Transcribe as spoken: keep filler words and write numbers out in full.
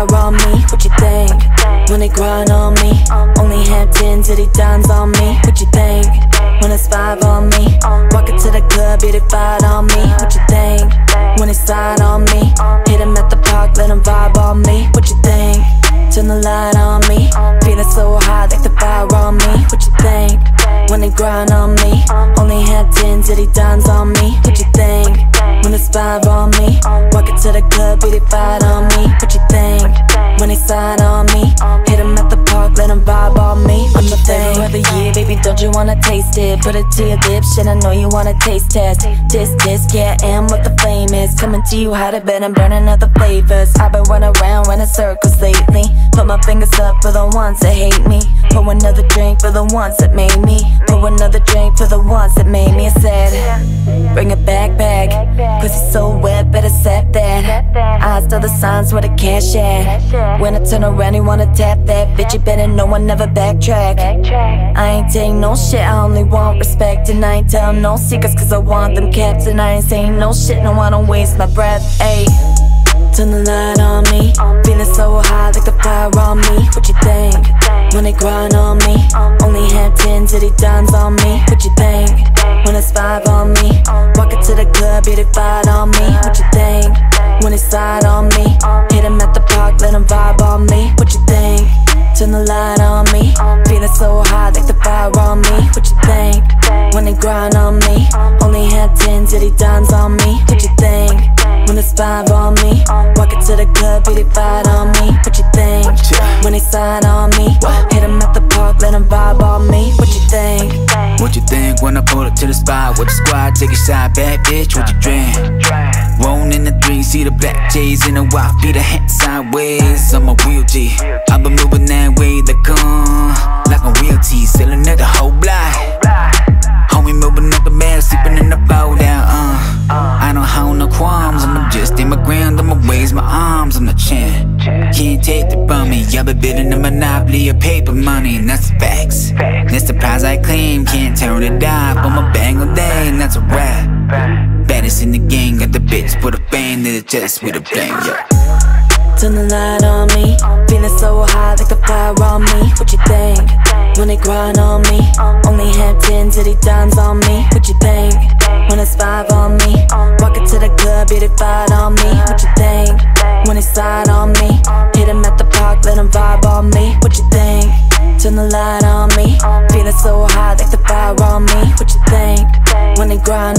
fire on me, what you think? When they grind on me, only have ten titty dimes on me, what you think? When it's five on me, walk into the club, be they fired on me, what you think? When it's side on me, hit him at the park, let him vibe on me, what you think? Turn the light on me, feeling so hot like the fire on me, what you think? When they grind on me, only have ten titty dimes on me, what you think? When it's five on me, walk into the club, be they fired on me, what you think? When they side on me, hit him at the park, let him vibe on me, what you think? Of the year, baby, don't you wanna taste it? Put it to your lips, shit, I know you wanna taste test. Tisk, tisk, yeah, I am what the flame is. Coming to you hotter, but I'm burning out the flavors. I've been running around, running circles lately. Put my fingers up for the ones that hate me. Pour another drink for the ones that made me. Pour another drink for the ones that made me. I said, bring it back, back. Pussy so wet, better set that. Eyes tell the signs where the cash at. When I turn around, you wanna tap that. Bitch, you better know I never backtrack. I ain't take no shit, I only want respect. And I ain't tell no secrets cause I want them kept. And I ain't saying no shit, no I don't waste my breath, ayy. Turn the light on me, feeling so high like the fire on me, what you think? When they grind on me, only have ten titty dimes on me, what you think? When it's five on me, walk into the club, be they fired on me, what you think? When it's side on me, hit him at the park, let him vibe on me, what you think? Turn the light on me, feeling so hot like the fire on me, what you think? When they grind on me, only have ten titty dimes on me, what you think? When it's five on me, walk into the club, be they fired on me, what you think? When they side on me, hit him at the park, let him vibe on me, what you think? What you think when I pull up to the spot with the squad? Take a shot, bad bitch, what you drink? Rolling in the three, see the black J's in the white feet, a hand sideways. I'm a real G, I've been moving that way, the gun like a real T, selling at the whole block. Homie moving up the bed, sleeping in the bow down, uh I don't hold no qualms, I'ma just stand my ground, I'ma raise my arms, I'm the champ. Can't take it from me, I've been building a monopoly of paper money, and that's the facts. That's the prize I claim, can't turn it off, I'ma bang all day, and that's a wrap. Baddest in the gang, got the bitch, put a band in the chest with a bang, yeah. Turn the light on me, feeling so high like the fire on me, what you think? When they grind on me, only have ten titty dimes on me, what you think? When it's five on me, walk into the club, be they fired on me, what you think? When it's side on me, hit him at the park, let him vibe on me, what you think? Turn the light on me, feeling so hot like the fire on me, what you think? When they grind